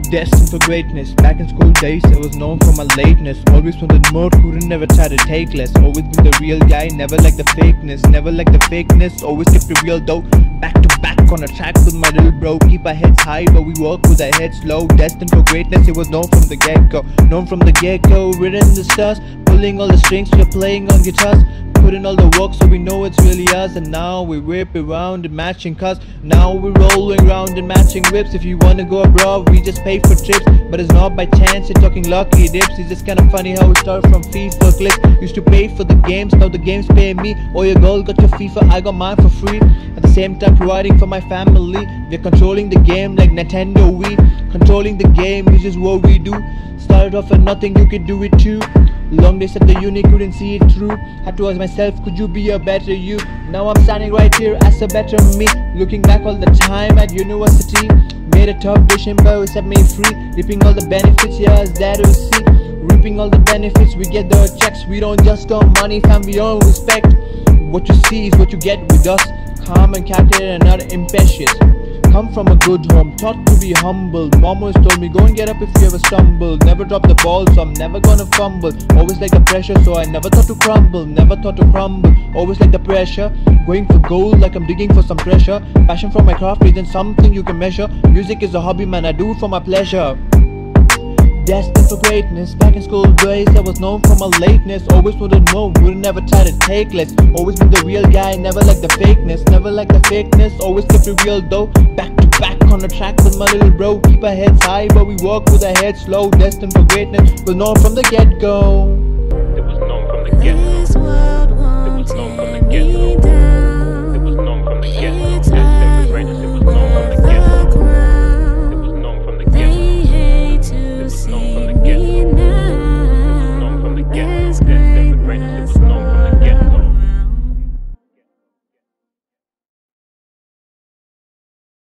Destined for greatness. Back in school days, I was known for my lateness. Always wanted more, couldn't never try to take less. Always been the real guy, never like the fakeness. Never like the fakeness, always kept it real though. Back to back on a track with my little bro. Keep our heads high, but we work with our heads low. Destined for greatness, it was known from the get-go. Known from the get-go, written in the stars. Pulling all the strings, we're playing on guitars. Put in all the work so we know it's really us. And now we whip around in matching cars. Now we're rolling around in matching whips. If you wanna go abroad, we just pay for trips. But it's not by chance, you're talking lucky dips. It's just kinda funny how we started from FIFA clicks. Used to pay for the games, now the games pay me. Oh, your girl got your FIFA, I got mine for free. At the same time providing for my family. We're controlling the game like Nintendo Wii. Controlling the game is just what we do. Started off at nothing, you can do it too. Long days at the uni, couldn't see it through. Had to ask myself, could you be a better you? Now I'm standing right here as a better me. Looking back all the time at university. Made a tough decision but it set me free. Reaping all the benefits, yeah, it's there to see. Reaping all the benefits, we get the checks. We don't just earn money, fam, we earn respect. What you see is what you get with us. Calm and calculated and not impatient. Come from a good home, taught to be humble. Mom always told me, go and get up if you ever stumble. Never drop the ball, so I'm never gonna fumble. Always like the pressure, so I never thought to crumble. Never thought to crumble, always like the pressure. Going for gold like I'm digging for some treasure. Passion for my craft isn't something you can measure. Music is a hobby, man, I do it for my pleasure. Destined for greatness. Back in school days, I was known for my lateness. Always wanted more, wouldn't never try to take less. Always been the real guy, never like the fakeness. Never like the fakeness, always kept it real though. Back to back on the track with my little bro. Keep our heads high, but we walk with our heads low. Destined for greatness, was known from the get-go. It was known from the get-go. It was known from the get-go. It was known from the get-go. Destined for greatness, it was known from the get-go. It was known from the get-go. It was known from the get-go. It was known from the get-go. Destined for greatness, it was known.